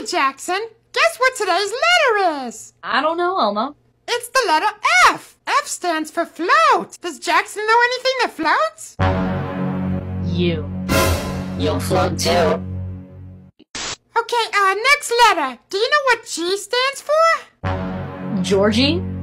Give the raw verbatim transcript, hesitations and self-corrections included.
Jackson. Guess what today's letter is? I don't know, Elmo. It's the letter F. F stands for float. Does Jackson know anything that floats? You. You'll float too. Okay, uh, next letter. Do you know what G stands for? Georgie?